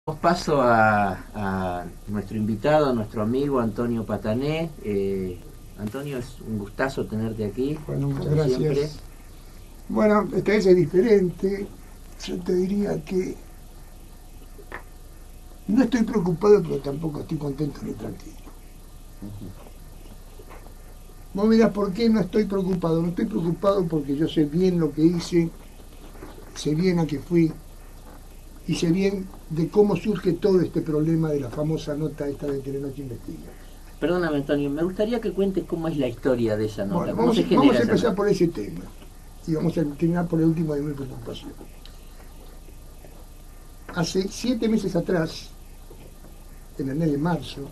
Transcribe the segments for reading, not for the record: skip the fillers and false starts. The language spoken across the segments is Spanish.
Paso a nuestro invitado, a nuestro amigo Antonio Patané. Antonio, es un gustazo tenerte aquí. Bueno, muchas como gracias. Siempre. Bueno, esta vez es diferente. Yo te diría que no estoy preocupado, pero tampoco estoy contento ni tranquilo. Vos mirás por qué no estoy preocupado. No estoy preocupado porque yo sé bien lo que hice, sé bien a qué fui y sé bien de cómo surge todo este problema de la famosa nota esta de Telenoche Investiga. Perdóname, Antonio, me gustaría que cuentes cómo es la historia de esa nota. Bueno, ¿Cómo se vamos genera a esa empezar nota? por ese tema y vamos a terminar por el último de mi preocupación. Hace 7 meses atrás, en el mes de marzo,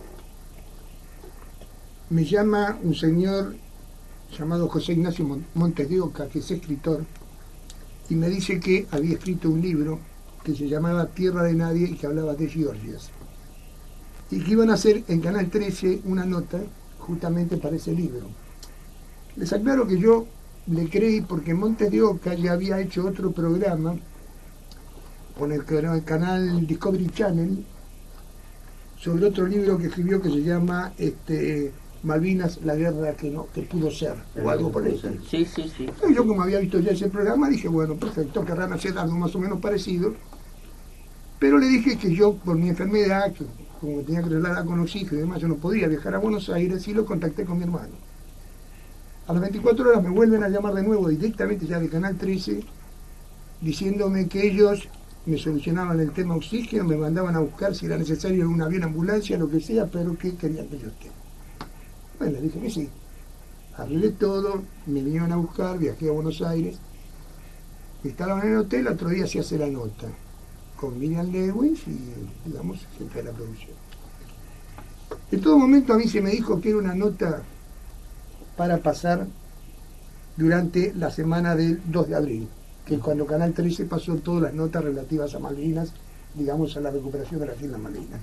me llama un señor llamado José Ignacio Montes de Oca, que es escritor, y me dice que había escrito un libro que se llamaba Tierra de Nadie y que hablaba de Georgias. Y que iban a hacer en Canal 13 una nota justamente para ese libro. Les aclaro que yo le creí porque Montes de Oca ya había hecho otro programa con el canal Discovery Channel sobre otro libro que escribió que se llama Malvinas, la guerra que pudo ser, o algo por el estilo. Sí, sí, sí. Y yo, como había visto ya ese programa, dije, bueno, perfecto, querrán hacer algo más o menos parecido. Pero le dije que yo, por mi enfermedad, que como tenía que trasladar con oxígeno y demás, yo no podía viajar a Buenos Aires, y lo contacté con mi hermano. A las 24 horas me vuelven a llamar de nuevo directamente ya de Canal 13, diciéndome que ellos me solucionaban el tema oxígeno, me mandaban a buscar si era necesario un avión, ambulancia, lo que sea, pero que querían que yo esté. Bueno, le dije que sí. Arreglé todo, me vinieron a buscar, viajé a Buenos Aires, me instalaron en el hotel, otro día se hace la nota con Miriam Lewis y, digamos, jefe de la producción. En todo momento a mí se me dijo que era una nota para pasar durante la semana del 2 de abril, que es cuando Canal 13 pasó todas las notas relativas a Malvinas, digamos, a la recuperación de las Islas Malvinas.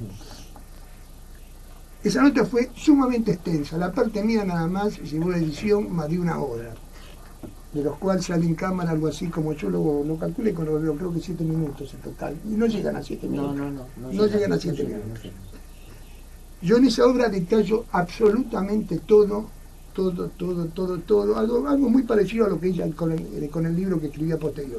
Esa nota fue sumamente extensa, la parte mía nada más llevó de edición más de 1 hora, de los cuales sale en cámara algo así como yo lo calculé, creo que 7 minutos en total, y no llegan a 7 minutos. No llegan a 7 minutos. Yo en esa obra detallo absolutamente todo, algo muy parecido a lo que ella con el libro que escribía posterior.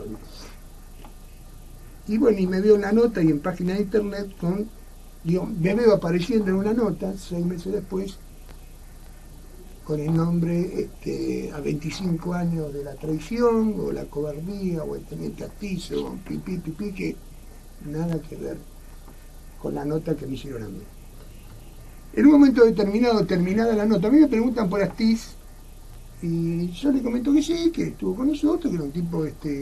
Y bueno, y me veo en la nota y en página de internet me veo apareciendo en una nota 6 meses después con el nombre a 25 años de la traición o la cobardía o el teniente Astizo, pipí, que nada que ver con la nota que me hicieron a mí. En un momento determinado, terminada la nota, a mí me preguntan por Astiz y yo le comento que sí, que estuvo con nosotros, que era un tipo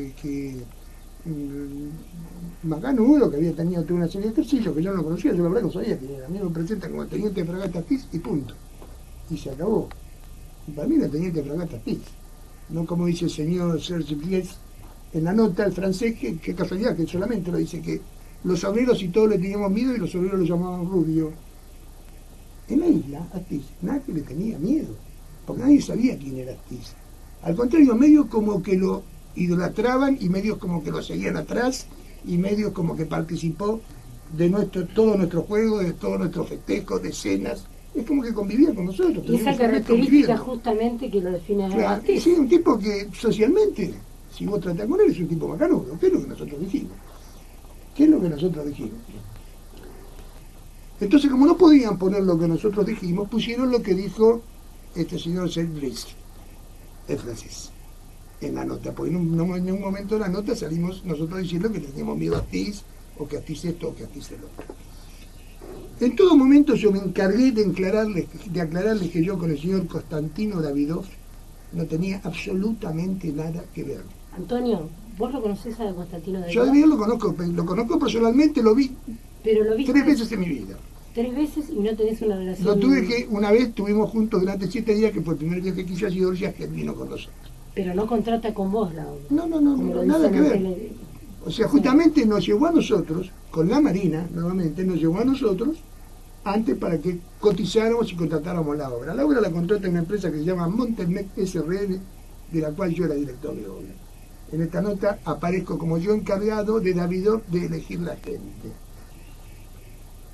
macanudo, que había tenido toda una serie de ejercicios, que yo no lo conocía, yo la verdad no sabía que era. A mí me presentan como el teniente de fragata Astiz y punto. Y se acabó. Y para mí era teniente de fragata Astiz. No como dice el señor Serge Pies en la nota, el francés, que casualidad, que solamente lo dice que los obreros y todos le teníamos miedo y los obreros lo llamaban Rubio. En la isla, Astiz, nadie le tenía miedo, porque nadie sabía quién era Astiz. Al contrario, medios como que lo idolatraban y medios como que lo seguían atrás y medios como que participó de todo nuestro juego, de todos nuestros festejos, de cenas. Es como que convivía con nosotros. Y esa característica justamente que lo define a Astiz. Sí, un tipo que socialmente, si vos tratás con él, es un tipo macanudo. ¿Qué es lo que nosotros dijimos? ¿Qué es lo que nosotros dijimos? Entonces, como no podían poner lo que nosotros dijimos, pusieron lo que dijo este señor Selbrist, el francés, en la nota. Porque en un momento de la nota salimos nosotros diciendo que teníamos miedo a Astiz, o que Astiz esto, o que Astiz el otro. En todo momento yo me encargué de aclararles que yo con el señor Constantino Davidov no tenía absolutamente nada que ver. Antonio, ¿vos lo conocés a Constantino Davidov? Yo a Davidov lo conozco personalmente, lo vi. Pero lo viste 3 veces en mi vida. 3 veces y no tenés una relación. Lo tuve que, una vez estuvimos juntos durante 7 días, que fue el primer viaje que hice a Georgia, que él vino con nosotros. Pero no contrata con vos la obra. No, nada que ver. O sea, justamente nos llevó a nosotros, con la Marina, nuevamente, nos llevó a nosotros, antes para que cotizáramos y contratáramos la obra. La obra la contrata una empresa que se llama Montemec SRL, de la cual yo era director de obra. En esta nota aparezco como yo encargado de Davidov de elegir la gente.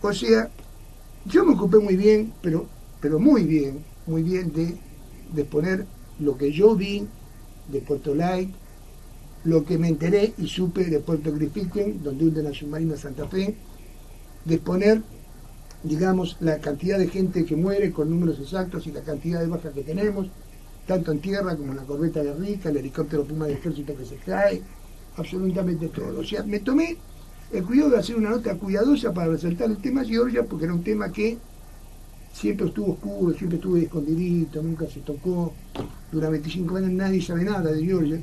O sea, yo me ocupé muy bien, pero muy bien de exponer lo que yo vi de Puerto Light, lo que me enteré y supe de Puerto Griffiths, donde hunden la submarina Santa Fe, de exponer, digamos, la cantidad de gente que muere con números exactos y la cantidad de bajas que tenemos, tanto en tierra como en la corbeta Guerrica, el helicóptero Puma del Ejército que se cae, absolutamente todo. O sea, me tomé el cuidado de hacer una nota cuidadosa para resaltar el tema Georgia, porque era un tema que siempre estuvo oscuro, siempre estuvo escondidito, nunca se tocó. Durante 25 años nadie sabe nada de Georgia.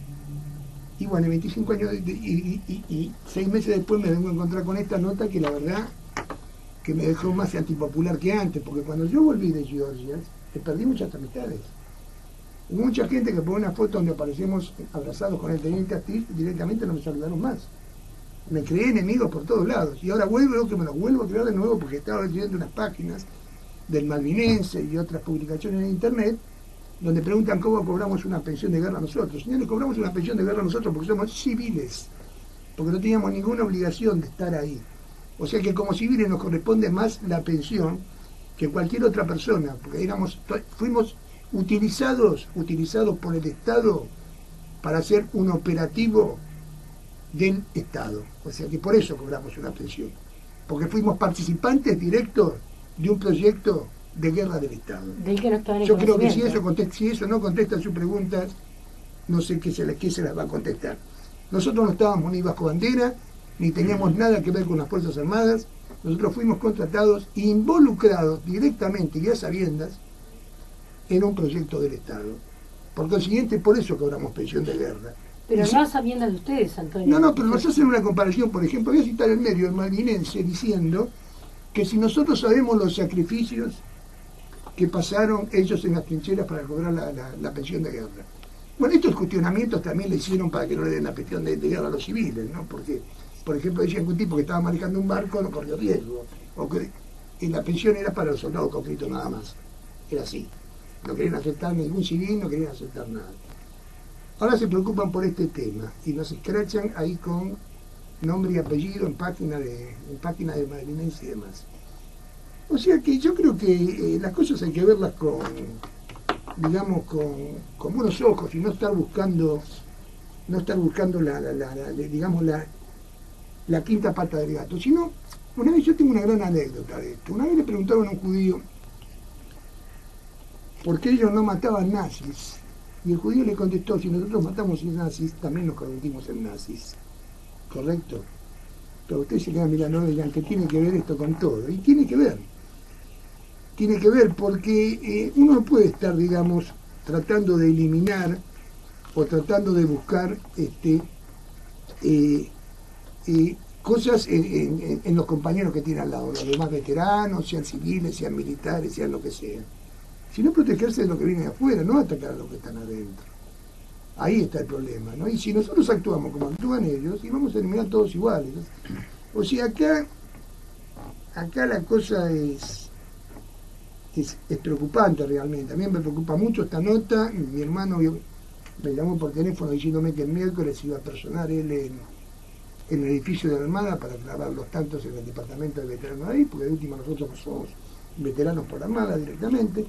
Y bueno, 25 años y 6 meses después me vengo a encontrar con esta nota que la verdad que me dejó más antipopular que antes, porque cuando yo volví de Georgia, perdí muchas amistades. Hubo mucha gente que pone una foto donde aparecemos abrazados con el teniente Astiz, directamente no me saludaron más. Me creé enemigos por todos lados. Y ahora que me los vuelvo a crear de nuevo porque estaba leyendo unas páginas del Malvinense y otras publicaciones en internet donde preguntan cómo cobramos una pensión de guerra nosotros. Señores, cobramos una pensión de guerra nosotros porque somos civiles, porque no teníamos ninguna obligación de estar ahí. O sea que como civiles nos corresponde más la pensión que cualquier otra persona, porque digamos, fuimos utilizados por el Estado para hacer un operativo del Estado. O sea que por eso cobramos una pensión, porque fuimos participantes directos de un proyecto de guerra del Estado. Yo creo que si eso no contesta sus preguntas, no sé qué se las va a contestar. Nosotros no estábamos ni bajo bandera, ni teníamos nada que ver con las Fuerzas Armadas. Nosotros fuimos contratados e involucrados directamente y a sabiendas en un proyecto del Estado. Por consiguiente, por eso cobramos pensión de guerra. Pero no a sabiendas de ustedes, Antonio. No, pero nos hacen una comparación, por ejemplo, voy a citar el medio, el Malvinense, diciendo que si nosotros sabemos los sacrificios que pasaron ellos en las trincheras para cobrar la pensión de guerra. Bueno, estos cuestionamientos también le hicieron para que no le den la pensión de guerra a los civiles, ¿no? Porque, por ejemplo, decían que un tipo que estaba manejando un barco no corrió riesgo, y la pensión era para los soldados conflictos nada más. Era así. No querían aceptar ningún civil, no querían aceptar nada. Ahora se preocupan por este tema y nos escrachan ahí con nombre y apellido en página de Malvinense y demás. O sea que yo creo que las cosas hay que verlas con buenos ojos y no estar buscando la quinta pata del gato. Sino, una vez yo tengo una gran anécdota de esto. Una vez le preguntaron a un judío por qué ellos no mataban nazis. Y el judío le contestó, si nosotros matamos nazis, también nos convertimos en nazis. ¿Correcto? Pero ustedes se quedan mirando y digan que tiene que ver esto con todo. Y tiene que ver. Tiene que ver porque uno no puede estar, digamos, tratando de eliminar o tratando de buscar cosas en los compañeros que tiene al lado, los demás veteranos, sean civiles, sean militares, sean lo que sea. Sino protegerse de lo que viene de afuera, no atacar a los que están adentro. Ahí está el problema, ¿no? Y si nosotros actuamos como actúan ellos, y vamos a eliminar todos iguales. O sea, acá la cosa es preocupante realmente. A mí me preocupa mucho esta nota. Mi hermano me llamó por teléfono diciéndome que el miércoles iba a personar él en el edificio de la Armada para clavar los tantos en el departamento de veteranos ahí, porque de última nosotros somos veteranos por la Armada directamente.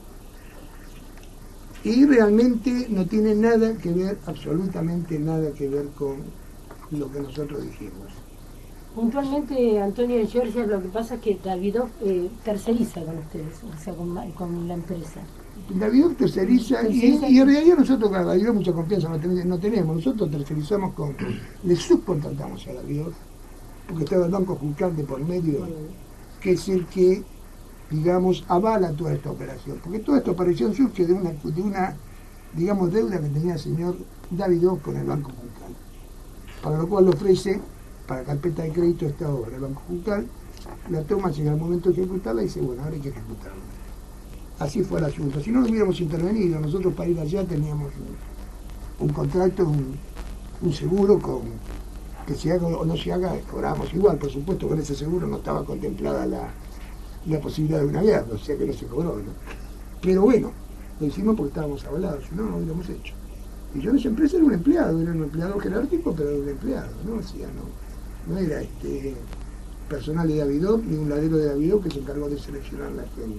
Y realmente no tiene nada que ver, absolutamente nada que ver con lo que nosotros dijimos. Puntualmente, Antonio de Georgia, lo que pasa es que Davidoff terceriza con ustedes, o sea, con la empresa. Davidoff terceriza y en realidad nosotros con Davidoff mucha confianza no tenemos. Nosotros tercerizamos le subcontratamos a Davidoff, porque estaba el Banco Juncal de por medio, que es el que, digamos, avala toda esta operación, porque toda esta operación surge de una digamos, deuda que tenía el señor Davidoff con el Banco Juncal, para lo cual le ofrece para carpeta de crédito esta obra. El Banco Juncal la toma, llega el momento de ejecutarla y dice, bueno, ahora hay que ejecutarla. Así fue el asunto. Si no hubiéramos intervenido, nosotros para ir allá teníamos un contrato, un seguro que se haga o no se haga, cobramos igual. Por supuesto, con ese seguro no estaba contemplada la posibilidad de una guerra, o sea que no se cobró, ¿no? Pero bueno, lo hicimos porque estábamos avalados, si no, no lo hubiéramos hecho. Y yo en esa empresa era un empleado jerárquico, pero era un empleado, ¿no? O sea, no era personal de Davidoff, ni un ladero de Davidoff que se encargó de seleccionar la gente.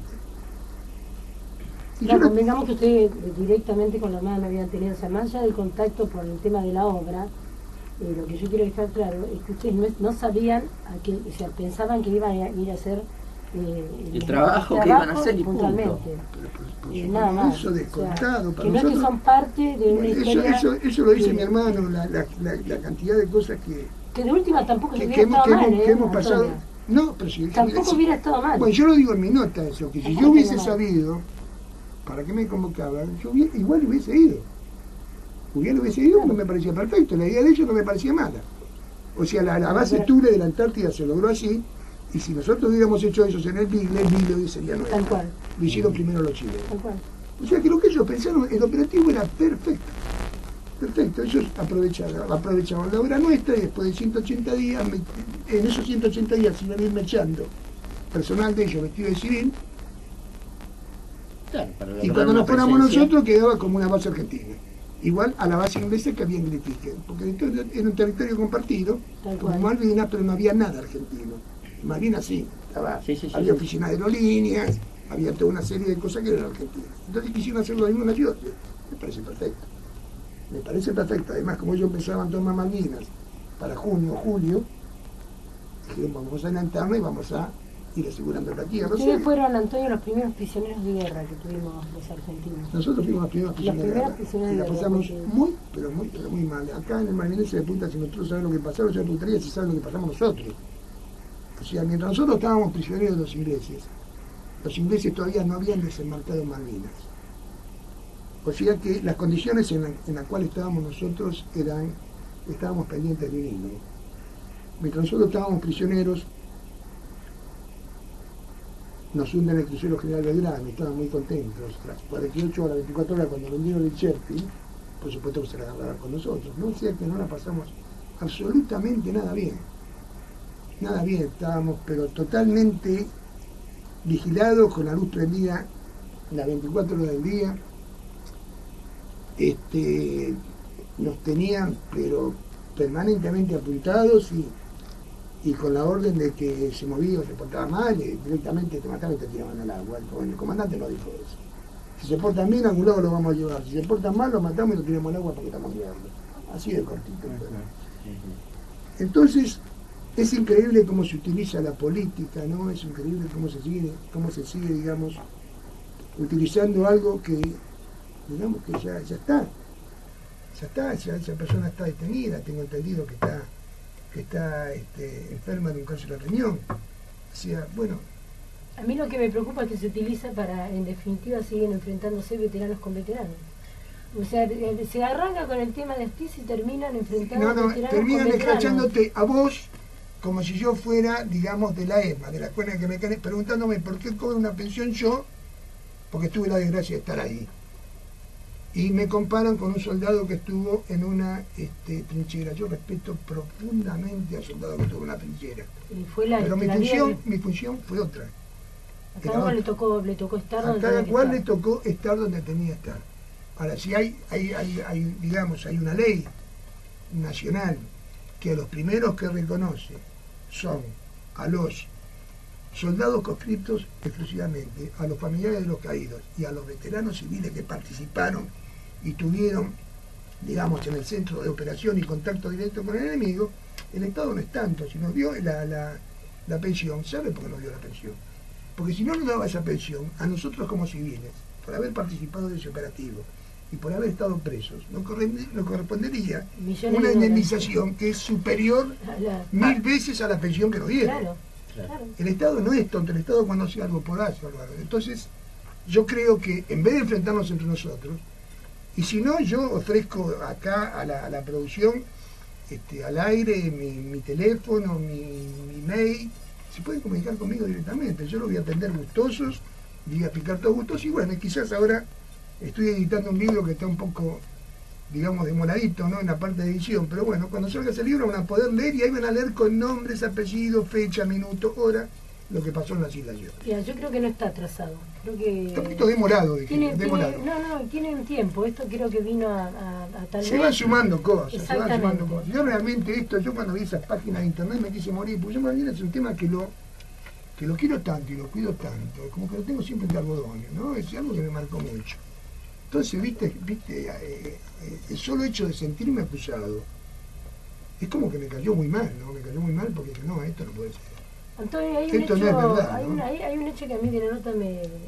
Y No, convengamos que ustedes directamente con la hermana no habían tenido, o sea, más allá del contacto por el tema de la obra, lo que yo quiero dejar claro es que ustedes no sabían, o sea, pensaban que iban a ir a hacer el trabajo que iban a hacer y puntualmente. Nada más. Eso descontado. O sea, que no es que son parte de una historia. Eso lo dice mi hermano, la cantidad de cosas que de última tampoco que, hubiera estado mal, que hemos pasado. No, pero si tampoco hubiera estado mal. Bueno, yo lo digo en mi nota eso, que si yo hubiese sabido para qué me convocaban, yo igual hubiese ido. Hubiese ido porque me parecía perfecto, la idea de ellos no me parecía mala. O sea, la base Thule de la Antártida se logró así, y si nosotros hubiéramos hecho eso en el Beagle hoy sería nuevo. Tal cual. Lo hicieron primero los chilenos. Tal cual. O sea que lo que ellos pensaron, el operativo era perfecto. Perfecto, ellos aprovechaban la obra nuestra y después de 180 días, en esos 180 días se iban a ir echando personal de ellos vestido de civil. Claro, y cuando nos fuéramos nosotros quedaba como una base argentina. Igual a la base inglesa que había en Leticia, porque era un territorio compartido, como Malvinas, pero no había nada argentino. Malvinas sí, había oficinas de aerolíneas, había toda una serie de cosas que eran argentinas. Entonces quisieron hacer lo mismo en la ciudad. Me parece perfecto. Me parece perfecto. Además, como ellos empezaban a tomar Malvinas para junio o julio, dijeron, vamos a adelantarnos y vamos a ir asegurando la tierra. Ustedes fueron, Antonio, los primeros prisioneros de guerra que tuvimos los argentinos. Nosotros fuimos los primeros prisioneros de guerra. Y la pasamos muy, pero muy mal. Acá en el Malvinense se pregunta si nosotros sabemos lo que pasó, yo me preguntaría si saben lo que pasamos nosotros. O sea, mientras nosotros estábamos prisioneros de los ingleses todavía no habían desembarcado en Malvinas. O sea que las condiciones en las cuales estábamos nosotros estábamos pendientes de un hilo. Mientras nosotros estábamos prisioneros, nos hunden el crucero General Belgrano, estaban muy contentos. Las 48 horas, 24 horas, cuando vendieron el Sheffield, por supuesto que se la agarraron con nosotros, ¿no? O sea que no la pasamos absolutamente nada bien. Nada bien, estábamos pero totalmente vigilados, con la luz prendida las 24 horas del día. Nos tenían pero permanentemente apuntados y con la orden de que se movía o se portaba mal, directamente te mataban y te tiraban al agua. El comandante no dijo eso. Si se portan bien, a algún lado lo vamos a llevar. Si se portan mal, lo matamos y lo tiramos al agua porque estamos mierda. Así de cortito. Entonces, es increíble cómo se utiliza la política, ¿no? Es increíble cómo se sigue, digamos, utilizando algo que, digamos, que ya está. Esa persona está detenida, tengo entendido que está enferma de un cáncer de riñón. O sea, bueno. A mí lo que me preocupa es que se utiliza para, en definitiva, siguen enfrentándose veteranos con veteranos. O sea, se arranca con el tema de Astiz y terminan enfrentando veteranos terminan con veteranos. escrachándote a vos como si yo fuera, digamos, de la ESMA, de la escuela que me quedé, preguntándome por qué cobro una pensión yo, porque tuve la desgracia de estar ahí. Y me comparan con un soldado que estuvo en una trinchera. Yo respeto profundamente al soldado que estuvo en una trinchera. Pero mi función fue otra. A cada uno le tocó estar donde tenía que estar. A cada cual le tocó estar donde tenía que estar. Ahora, si hay una ley nacional que los primeros que reconoce son a los soldados conscriptos exclusivamente, a los familiares de los caídos y a los veteranos civiles que participaron y tuvieron, digamos, en el centro de operación y contacto directo con el enemigo, el Estado no es tanto. Si nos dio la pensión, ¿sabe por qué nos dio la pensión? Porque si no nos daba esa pensión, a nosotros como civiles, por haber participado de ese operativo y por haber estado presos, nos correspondería una indemnización que es superior 1000 veces a la pensión que nos dieron. Claro. El Estado no es tonto, el Estado cuando hace algo por hace algo. Entonces, yo creo que en vez de enfrentarnos entre nosotros, y si no, yo ofrezco acá a la producción, al aire, mi teléfono, mi mail, se pueden comunicar conmigo directamente, yo lo voy a atender gustosos, voy a picar todos gustos, y bueno, quizás ahora estoy editando un libro que está un poco, digamos, demoradito, ¿no?, en la parte de edición, pero bueno, cuando salga ese libro van a poder leer y ahí van a leer con nombres, apellidos, fecha, minuto, hora, lo que pasó en las Islas Georgias. Mira, yo creo que no está atrasado. Creo que Está un poquito demorado, dije, demorado. Tiene un tiempo. Esto creo que vino a tal vez. Se van sumando cosas, Exactamente. Yo realmente yo cuando vi esas páginas de internet me quise morir, porque yo más bien es un tema que lo quiero tanto y lo cuido tanto, como que lo tengo siempre entre algodones, ¿no? Es algo que me marcó mucho. Entonces, viste, el solo hecho de sentirme acusado, es como que me cayó muy mal, ¿no? Me cayó muy mal porque dije, no, esto no puede ser. Antonio, hay un Esto hecho, no es verdad, ¿no? hay un hecho que a mí de la nota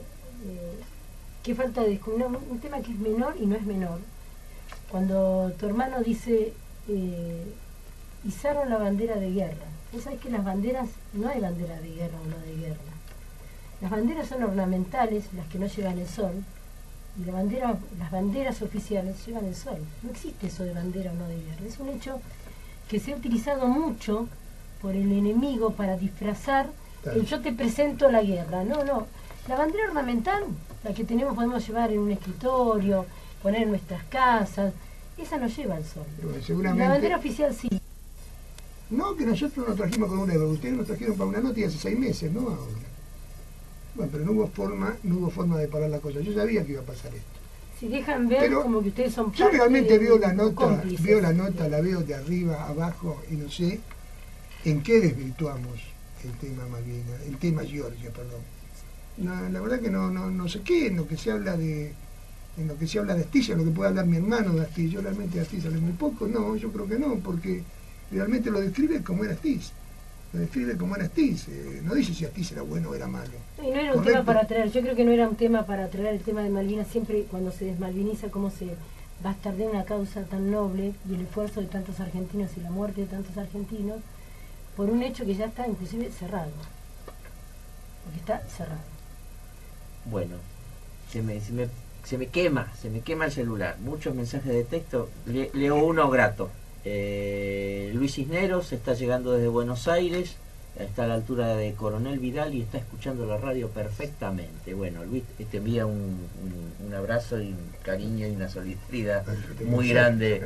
que falta de descubrir, un tema que es menor y no es menor. Cuando tu hermano dice, izaron la bandera de guerra. Vos sabés que las banderas, no hay bandera de guerra o no de guerra. Las banderas son ornamentales, las que no llevan el sol, y las banderas oficiales llevan el sol. No existe eso de bandera o no de guerra. Es un hecho que se ha utilizado mucho por el enemigo para disfrazar el yo te presento la guerra. No. La bandera ornamental, la que podemos llevar en un escritorio, poner en nuestras casas, esa no lleva el sol. Seguramente, la bandera oficial sí. No, que nosotros nos trajimos con un euro, ustedes nos trajeron para una nota y hace 6 meses, ¿no? Ahora. Bueno, pero no hubo forma de parar la cosa. Yo sabía que iba a pasar esto. Si dejan ver, pero como que ustedes son yo realmente veo la nota, la veo de arriba, abajo, y no sé en qué desvirtuamos el tema Malvinas, el tema Georgia, perdón. No, la verdad que no sé qué, en lo que se habla de Astilla, en lo que puede hablar mi hermano de Astilla. Yo realmente de Astilla hablé muy poco, no, yo creo que no, porque realmente lo describe como era Astilla. Lo describe como era Astiz, no dice si Astiz era bueno o era malo. Y no era un tema para traer, yo creo que no era un tema para traer el tema de Malvinas, siempre cuando se desmalviniza cómo se bastardea una causa tan noble y el esfuerzo de tantos argentinos y la muerte de tantos argentinos, por un hecho que ya está inclusive cerrado, porque está cerrado. Bueno, se me quema el celular, muchos mensajes de texto, leo uno grato. Luis Cisneros está llegando desde Buenos Aires, está a la altura de Coronel Vidal y está escuchando la radio perfectamente. Bueno, Luis te envía un abrazo y un cariño y una solidaridad muy grande,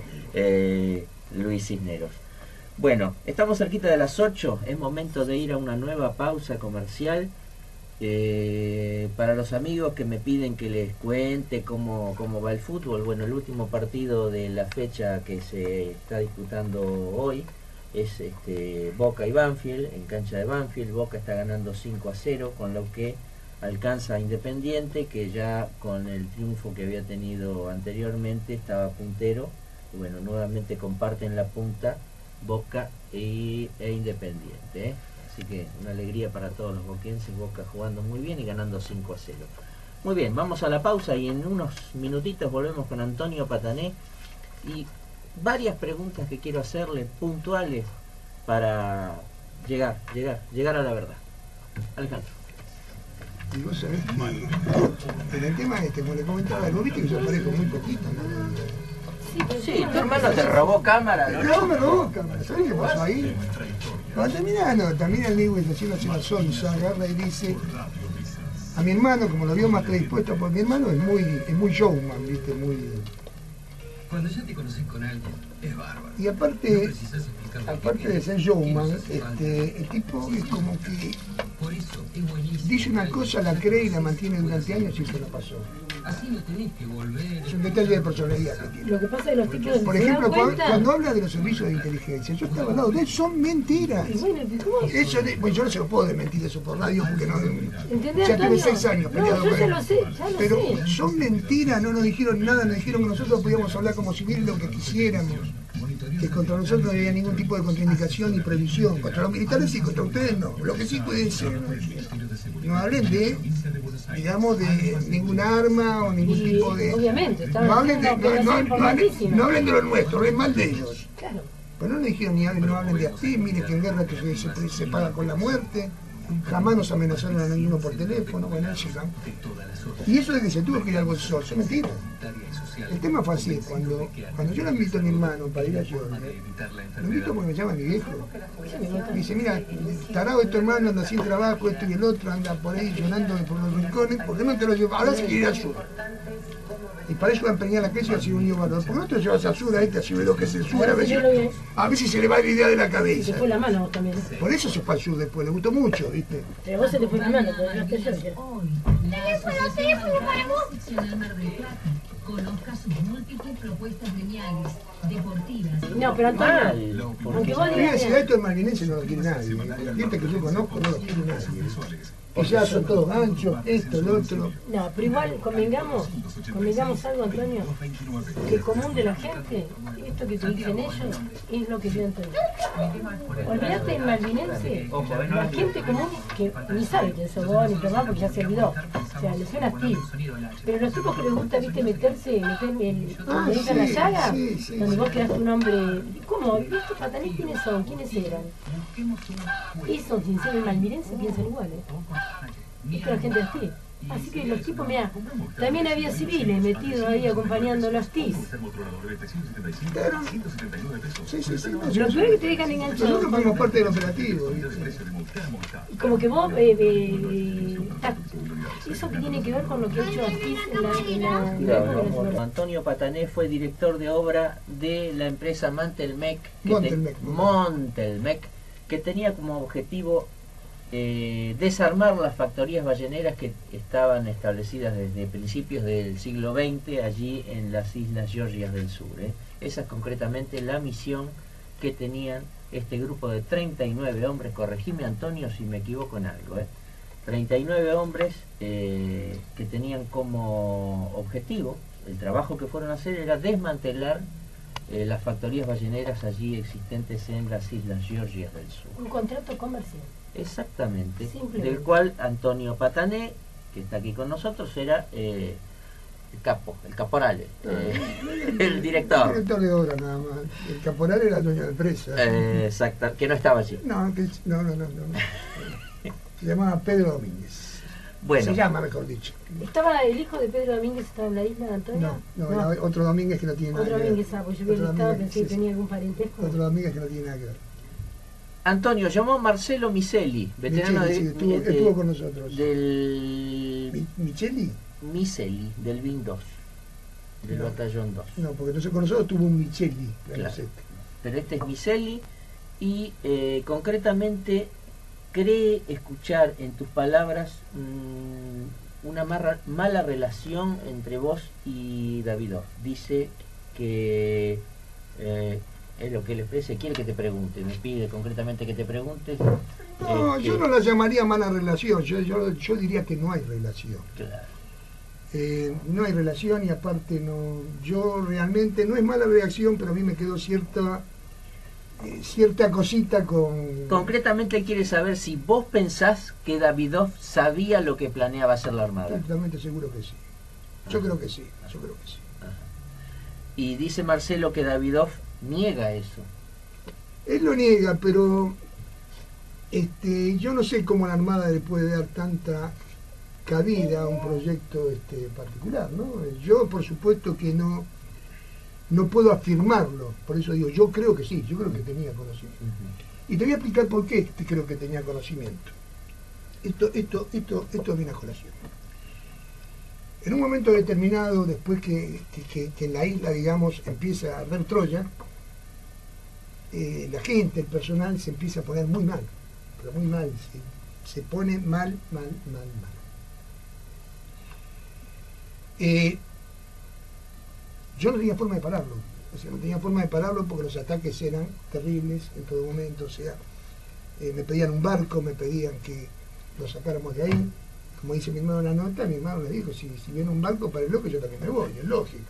Luis Cisneros. Bueno, estamos cerquita de las 8, es momento de ir a una nueva pausa comercial. Para los amigos que me piden que les cuente cómo va el fútbol, bueno, el último partido de la fecha que se está disputando hoy es Boca y Banfield, en cancha de Banfield. Boca está ganando 5-0, con lo que alcanza a Independiente, que ya con el triunfo que había tenido anteriormente estaba puntero, y bueno, nuevamente comparten la punta Boca e Independiente, Así que una alegría para todos los boquenses, Boca jugando muy bien y ganando 5-0. Muy bien, vamos a la pausa y en unos minutitos volvemos con Antonio Patané y varias preguntas que quiero hacerle puntuales para llegar a la verdad. Alejandro. Y vos sabés que en el tema como le comentaba, vos viste que yo aparezco muy poquito, ¿no? Sí, tu hermano te robó cámara, ¿no? No, me robó cámara. ¿Sabés qué pasó ahí? Cuando termina el Lewis haciéndose la sonza, agarra y dice a mi hermano, como lo vio más predispuesto, porque mi hermano es muy showman, ¿viste? Cuando ya te conoces con alguien, es bárbaro. Y aparte de ser showman, el tipo es como que dice una cosa, la cree y la mantiene durante años y se la pasó. Así no tenés que volver. Es un detalle de personalidad que tiene. Lo que pasa es que los tipos por ejemplo, cuando habla de los servicios de inteligencia, yo estaba al lado de él, son mentiras. Eso bueno, yo no se lo puedo desmentir eso por radio porque no. ¿Entendés, ya tuve Antonio? 6 años peleado con él. Lo sé, ya lo pero sé. son mentiras, no nos dijeron nada, nos dijeron que nosotros podíamos hablar como si hubiera lo que quisiéramos. Que contra nosotros no había ningún tipo de contraindicación ni prohibición. Contra los militares sí, contra ustedes no. Lo que sí pueden ser. No hablen de, digamos, de ningún arma o ningún tipo de. Obviamente, no hablen no hablen de lo nuestro, hablen mal de ellos. Claro. Pero no le dijeron no hablen de así, miren que en guerra que se paga con la muerte. Jamás nos amenazaron a ninguno por teléfono, bueno, eso ya. Y eso de que se tuvo que ir al bolso, eso es mentira. El tema fue así, cuando yo lo invito a mi hermano para ir a Georgia, lo invito porque me llama mi viejo. Me dice, mira, tarado de tu hermano anda sin trabajo, esto y el otro, anda por ahí llorando por los rincones, ¿por qué no te lo llevas? Ahora se quiere ir al sur. Y para eso empeñar la queso y así un valor. Porque no te llevas a Sura, así ve lo que es el Sur, a ver si se le va la idea de la cabeza. Se fue la mano también. Por eso se fue al Sur después, le gustó mucho, ¿viste? Pero vos se te fue la mano, pero no te yo. Hoy, la Asociación Seccional Mar del Plata conozca sus múltiples propuestas gremiales, deportivas. No, pero Antonio, Mal, aunque vos La digas ciudad de esto el malvinense no lo quiere nadie. La gente que yo conozco no lo quiere nadie. O sea, son todos ganchos, esto, lo otro. no, pero igual convengamos algo, Antonio, que el común de la gente, esto que te dicen ellos, es lo que yo entiendo. Olvídate del malvinense, la gente común que ni sabe quién sos vos ni perdón porque ya se olvidó. O sea, le suena así. Pero los tipos que les gusta, viste, meter en la llaga, sí, sí, donde sí. vos quedaste un hombre. ¿Cómo? ¿Estos patanes quiénes son? ¿Quiénes eran? Esos, sin ser el malvinense, piensan igual, Viste la gente así. Así que los tipos, mirá, también había civiles metidos ahí acompañando los TIS. Claro. Sí, sí, sí. No, Lo peor es que te dejan enganchado. nosotros formamos parte del operativo, ¿viste? Y como que vos, eso que tiene que ver con lo que ha hecho TIS en la época de la Claro, subversión. Antonio Patané fue director de obra de la empresa Montelmec, Montelmec, que tenía como objetivo desarmar las factorías balleneras que estaban establecidas desde principios del siglo XX allí en las Islas Georgias del Sur. Esa es concretamente la misión que tenían este grupo de 39 hombres, corregime Antonio si me equivoco en algo, 39 hombres que tenían como objetivo, el trabajo que fueron a hacer era desmantelar las factorías balleneras allí existentes en las Islas Georgias del Sur. Un contrato comercial. Exactamente, Simplemente. del cual Antonio Patané, que está aquí con nosotros, era el caporal, el director. El director de obra nada más. El caporal era el dueño de la empresa. Exacto, que no estaba allí. No. Se llamaba Pedro Domínguez. Bueno, Se llama, mejor dicho. ¿Estaba el hijo de Pedro Domínguez, estaba en la isla, Antonio? No, era otro Domínguez que no tiene nada Otro que ver. Domínguez, pues yo vi el Otro listado, Domínguez, pensé que sí, tenía algún parentesco. Otro Domínguez que no tiene nada que ver. Antonio llamó Marcelo Miseli, veterano Micheli, sí, estuvo con nosotros. del ¿Micheli? Miseli, del BIN 2, del No. batallón 2. No, porque entonces con nosotros tuvo un Micheli. Claro. Pero este es Miseli y concretamente cree escuchar en tus palabras una mala relación entre vos y Davidov. Dice que es lo que le ofrece, quiere que te pregunte, me pide concretamente que te preguntes. No, yo no la llamaría mala relación, yo diría que no hay relación. Claro. No hay relación y aparte no, yo realmente, no es mala reacción, pero a mí me quedó cierta cosita con... Concretamente él quiere saber si vos pensás que Davidov sabía lo que planeaba hacer la Armada. Totalmente seguro que sí. Yo creo que sí, yo creo que sí. Ajá. Y dice Marcelo que Davidov niega eso. Él lo niega, pero yo no sé cómo la Armada le puede dar tanta cabida a un proyecto particular, ¿no? Yo por supuesto que no puedo afirmarlo, por eso digo, yo creo que sí, yo creo que tenía conocimiento. Y te voy a explicar por qué creo que tenía conocimiento. Esto viene a colación. En un momento determinado, después que en la isla, digamos, empieza a arder Troya, la gente, el personal, se empieza a poner muy mal, pero muy mal, se pone mal. Yo no tenía forma de pararlo, porque los ataques eran terribles en todo momento, o sea, me pedían un barco, me pedían que lo sacáramos de ahí, como dice mi hermano en la nota, mi hermano le dijo, si viene un barco para el bloque yo también me voy, es lógico.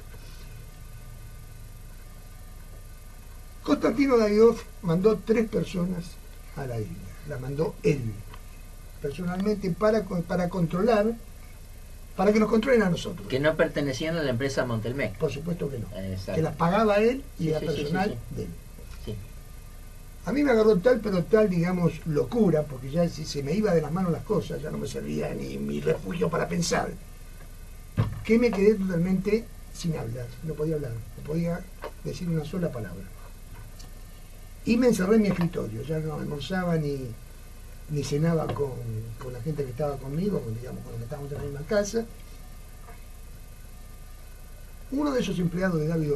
Constantino Davidov mandó 3 personas a la isla, la mandó él, personalmente para controlar, para que nos controlen a nosotros. Que no pertenecían a la empresa Montelmec. Por supuesto que no. Exacto. Que las pagaba él y Sí, era sí, personal sí. de él. Sí. A mí me agarró tal, digamos, locura, porque ya si se me iba de las manos las cosas, ya no me servía ni mi refugio para pensar, que me quedé totalmente sin hablar, no podía hablar, no podía decir una sola palabra. Y me encerré en mi escritorio, ya no almorzaba ni cenaba con la gente que estaba conmigo, digamos, con los que estábamos en la misma casa. Uno de esos empleados de Davidoff,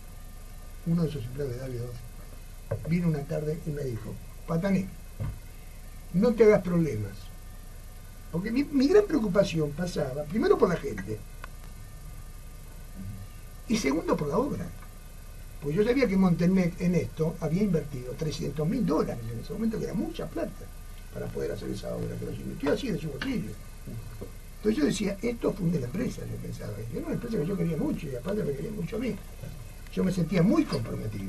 vino una tarde y me dijo, Patané, no te hagas problemas. Porque mi gran preocupación pasaba, primero por la gente, y segundo por la obra. Pues yo sabía que Montelmec en esto había invertido $300.000 en ese momento, que era mucha plata para poder hacer esa obra, que los invirtió así de su bolsillo. Entonces yo decía, esto funde la empresa, yo pensaba. Era una empresa que yo quería mucho y aparte me quería mucho a mí. Yo me sentía muy comprometido.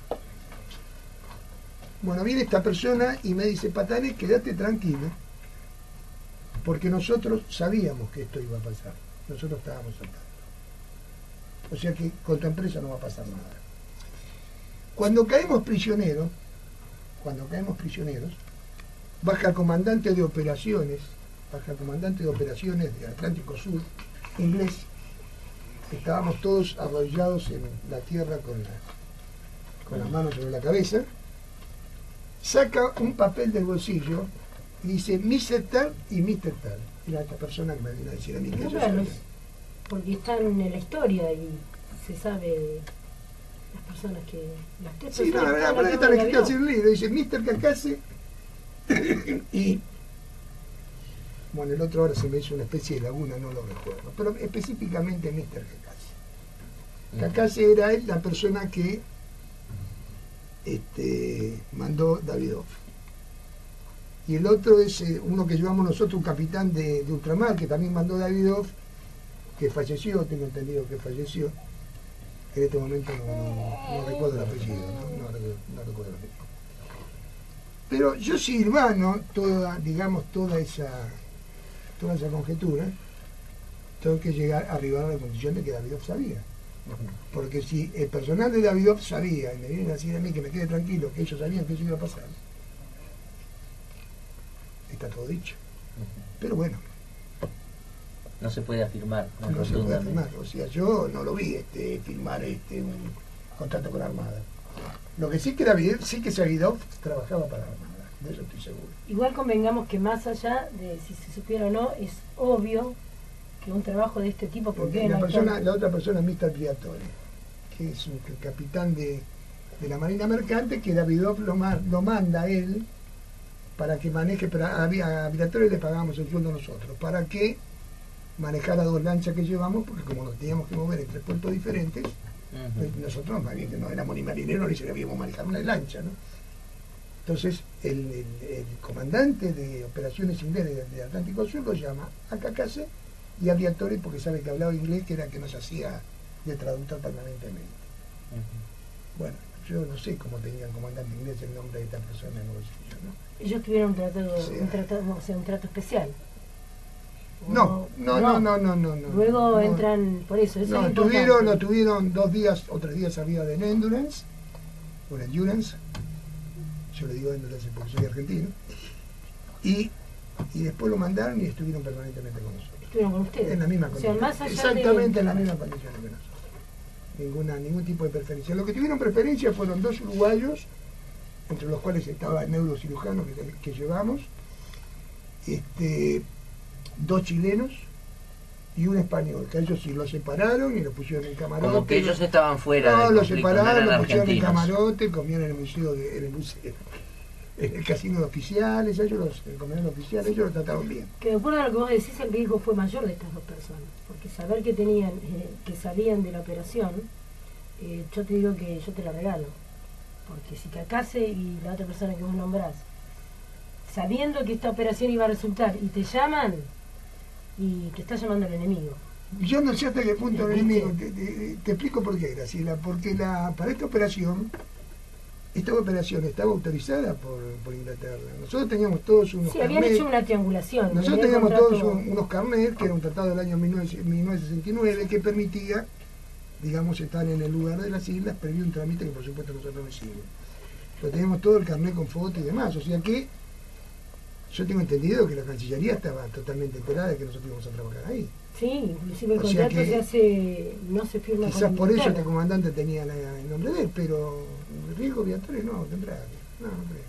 Bueno, viene esta persona y me dice, Patané, quédate tranquilo, porque nosotros sabíamos que esto iba a pasar. Nosotros estábamos al tanto. O sea que con tu empresa no va a pasar nada. Cuando caemos prisioneros, baja el comandante de operaciones del Atlántico Sur, inglés. Estábamos todos arrodillados en la tierra con las manos sobre la cabeza. Saca un papel del bolsillo y dice Mr. Tal y Mr. Tal. Era esta persona que me vino a decir a mí que yo sabía. Porque están en la historia y se sabe las personas que... Sí, no, pero están escritas en el libro. Dice Mr. Cacase y... Bueno, el otro ahora se me hizo una especie de laguna, no lo recuerdo. Pero específicamente Mr. Cacase. Cacase era él la persona que mandó Davidoff. Y el otro es uno que llevamos nosotros, un capitán de ultramar, que también mandó Davidoff, que falleció, tengo entendido que falleció. En este momento no recuerdo el apellido, no recuerdo el apellido. Pero yo silvano toda esa conjetura, tengo que arribar a la conclusión de que Davidoff sabía. Porque si el personal de Davidoff sabía, y me vienen a decir a mí que me quede tranquilo, que ellos sabían que eso iba a pasar, está todo dicho. Pero bueno, no se puede afirmar. No se puede afirmar. O sea, yo no lo vi firmar un contrato con la Armada. Lo que sí que Davidoff, Davidoff trabajaba para la Armada, de eso estoy seguro. Igual convengamos que más allá de si se supiera o no, es obvio que un trabajo de este tipo... Porque la otra persona es Mr. Briatore, que es el capitán de la Marina Mercante, que Davidoff lo manda a él para que maneje, pero a Briatore le pagamos el sueldo nosotros, para que manejara 2 lanchas que llevamos, porque como nos teníamos que mover entre puertos diferentes, pues nosotros más bien que no éramos ni marineros ni sabíamos manejar una lancha, ¿no? Entonces el comandante de operaciones inglés de Atlántico Sur lo llama a Cacase y a Briatore, porque sabe que hablaba inglés, que era que nos hacía de traductor permanentemente. Bueno, yo no sé cómo tenía el comandante inglés el nombre de esta persona en el bolsillo, ¿no? Ellos tuvieron un trato especial. No. Luego entran por eso. No, tuvieron 2 días o 3 días arriba del Endurance, o el Endurance, yo le digo Endurance porque soy argentino, y después lo mandaron y estuvieron permanentemente con nosotros. Estuvieron con ustedes. En la misma condición. O sea, más allá exactamente en las mismas condiciones que nosotros. Ningún tipo de preferencia. Lo que tuvieron preferencia fueron 2 uruguayos, entre los cuales estaba el neurocirujano que llevamos, 2 chilenos y un español, que a ellos sí los separaron y los pusieron en camarote. Como que ellos estaban fuera. No, los separaron, los pusieron en camarote, comían en el museo, en el casino de oficiales, el comedor oficial, ellos lo trataron bien. Que de acuerdo a lo que vos decís, el riesgo fue mayor de estas 2 personas, porque saber que tenían, que sabían de la operación, yo te digo que yo te la regalo, porque si Cacase y la otra persona que vos nombrás, sabiendo que esta operación iba a resultar, y te llaman, y te está llamando el enemigo. Yo no sé hasta qué punto el enemigo, te explico por qué, Graciela, porque para esta operación estaba autorizada por Inglaterra. Nosotros teníamos todos unos carnets. Sí, habían hecho una triangulación. Nosotros teníamos todos unos carnets, que era un tratado del año 1969, que permitía, digamos, estar en el lugar de las islas, previo un trámite que por supuesto nosotros no hicimos. Pero teníamos todo el carnet con fotos y demás, o sea que yo tengo entendido que la Cancillería estaba totalmente enterada de que nosotros íbamos a trabajar ahí. Sí, inclusive el contrato no se firma. Quizás por eso este comandante tenía el nombre de él, pero el riesgo Briatore no tendrá. No creo.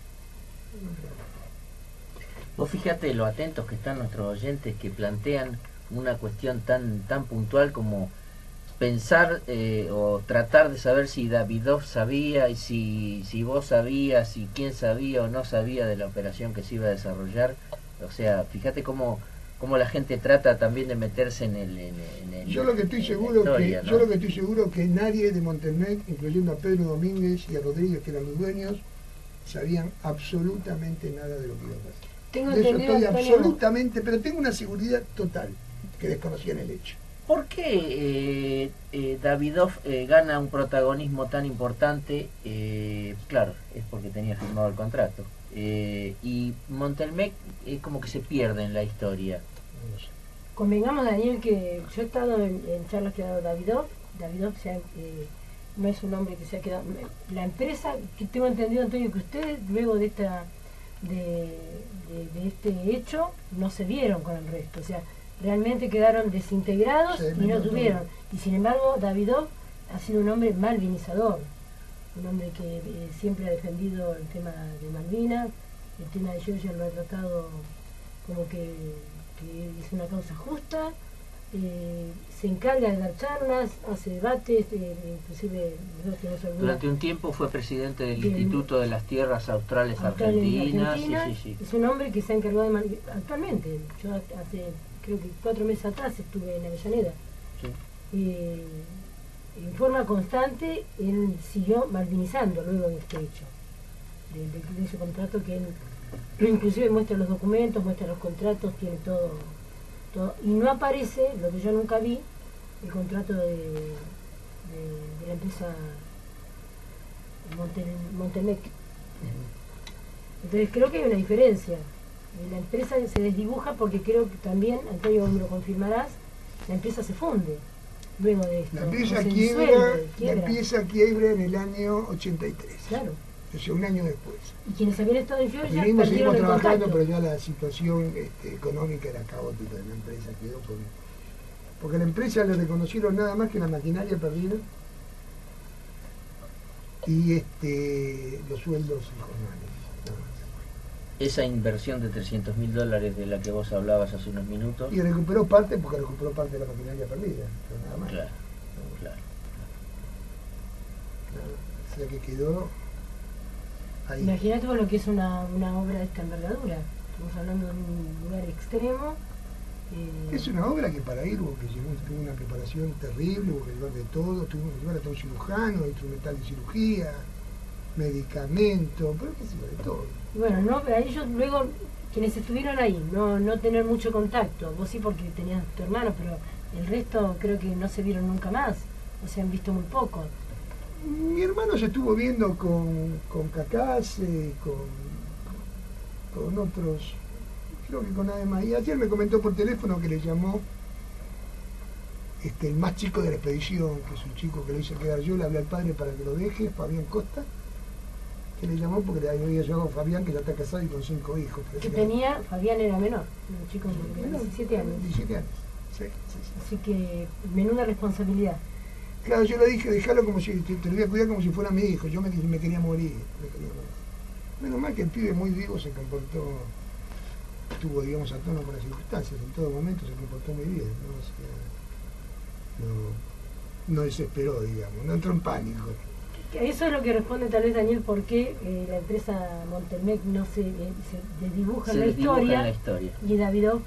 Vos fíjate lo atentos que están nuestros oyentes, que plantean una cuestión tan puntual como pensar o tratar de saber si Davidov sabía y si vos sabías y quién sabía o no sabía de la operación que se iba a desarrollar. O sea, fíjate cómo la gente trata también de meterse en el yo lo que estoy seguro historia, que ¿no? yo lo que estoy seguro que nadie de Montelmec, incluyendo a Pedro Domínguez y a Rodríguez, que eran los dueños, sabían absolutamente nada de lo que iba a pasar. Tengo De eso entendido, estoy Antonio, absolutamente, pero tengo una seguridad total que desconocían el hecho. ¿Por qué Davidov gana un protagonismo tan importante? Claro, es porque tenía firmado el contrato. Y Montelmec es como que se pierde en la historia. No sé. convengamos, Daniel, que yo he estado en charlas que ha dado Davidov. Davidov no es un hombre que se ha quedado. La empresa, que tengo entendido, Antonio, que ustedes luego de este hecho no se vieron con el resto. O sea, realmente quedaron desintegrados y no tuvieron. Y sin embargo, Davidov ha sido un hombre malvinizador, un hombre que siempre ha defendido el tema de Malvinas, el tema de Georgia lo ha tratado como que es una causa justa, se encarga de dar charlas, hace debates, inclusive nosotros tenemos alguna... Durante un tiempo fue presidente del Instituto de las Tierras Australes Argentinas. Sí. Es un hombre que se ha encargado de... Actualmente, yo hace creo que 4 meses atrás estuve en Avellaneda. Sí. En forma constante él siguió malvinizando luego de este hecho, de ese contrato que él inclusive muestra los documentos, muestra los contratos, tiene todo, y no aparece, lo que yo nunca vi, el contrato de la empresa Montelmec. Entonces creo que hay una diferencia. La empresa se desdibuja porque creo que también, Antonio, vos me lo confirmarás, la empresa se funde luego de esto. La empresa quiebra en el año 83. Claro. O sea, un año después. Y quienes habían estado en Georgia seguimos perdieron el trabajando, contacto. pero ya la situación económica era caótica de la empresa, quedó porque a la empresa le reconocieron nada más que la maquinaria perdida y los sueldos informales. Esa inversión de $300.000 de la que vos hablabas hace unos minutos. Y recuperó parte porque recuperó parte de la maquinaria perdida, pero nada más. Claro. O sea que quedó ahí. Imagínate vos lo que es una obra de esta envergadura. Estamos hablando de un lugar extremo. Es una obra que para ir tuvo una preparación terrible, hubo que llevar de todo, tuvimos que llevar a todo un cirujano, instrumental de cirugía, medicamentos, pero qué sé yo, de todo. Y bueno, no, pero ellos luego, quienes estuvieron ahí, no tener mucho contacto. Vos sí porque tenías tu hermano, pero el resto creo que no se vieron nunca más, o se han visto muy poco. Mi hermano se estuvo viendo con Cacase, con otros, creo que con además. Y ayer me comentó por teléfono que le llamó el más chico de la expedición, que es un chico que le hice quedar yo, le hablé al padre para que lo deje, Fabián Costa, que le llamó porque le había llegado Fabián, que ya está casado y con 5 hijos. Que tenía, Fabián era menor, un chico de 17 años. 17 años, sí. Así que menuda responsabilidad. Claro, yo le dije, dejalo como si, te lo voy a cuidar como si fuera mi hijo, yo me quería morir. Menos mal que el pibe muy vivo se comportó, estuvo, digamos, a tono con las circunstancias, en todo momento se comportó muy bien, no desesperó, digamos, no entró en pánico. Eso es lo que responde tal vez, Daniel, por qué la empresa Montelmec no se desdibuja en la historia y Davidov